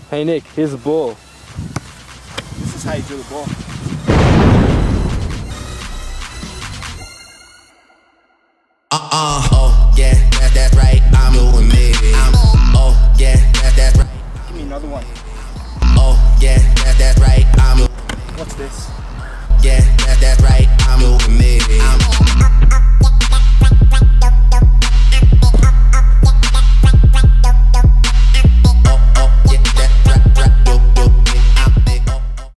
Hey Nick, here's the ball. This is how you do the ball. Oh yeah, that's right. I'm doing me. Oh yeah, that's right. Give me another one. Oh yeah, that's right. What's this? Yeah, that's right. I'm doing me.